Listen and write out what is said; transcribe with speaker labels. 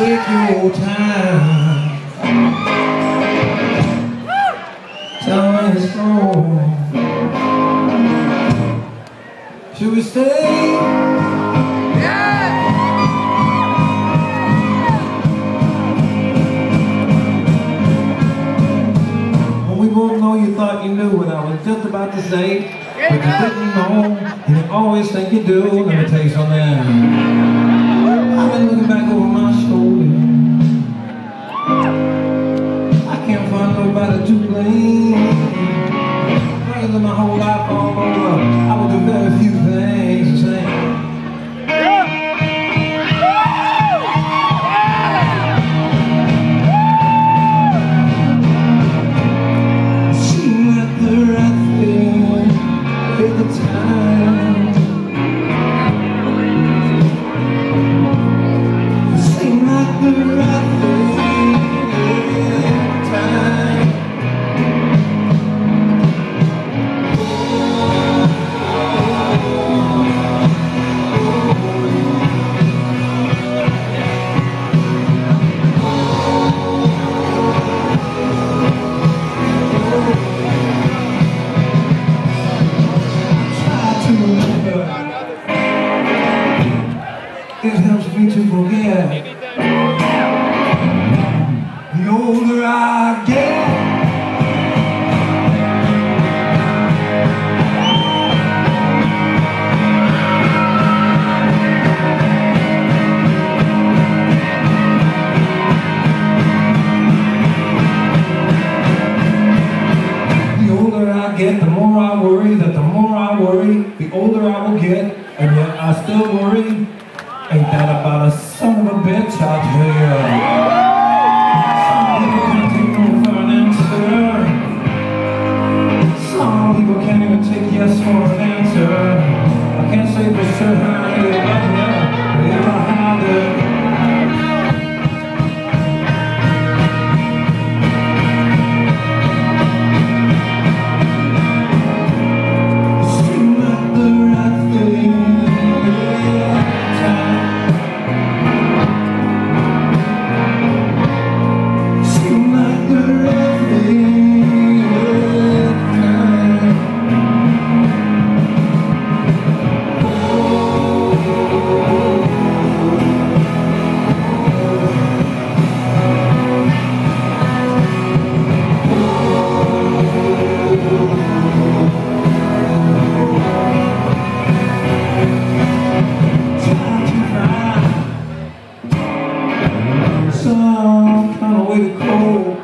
Speaker 1: take your time. Tell me it's wrong. Should we stay? We both know you thought you knew what I was just about to say, but you didn't know, and you always think you do. Let me tell you something. I've been looking back over my shoulder. I can't find nobody to blame. I lived my whole life all over. I would do very few things the same. It helps me to forget. The older I get, the more I worry, that the more I worry, the older I will get, and yet I still worry. Ain't that about a son of a bitch, I'll tell you. Some people can't take no for an answer. Some people can't even take yes for an answer. I can't say for sure how I feel about that, but if I had it. Some kind of way to go.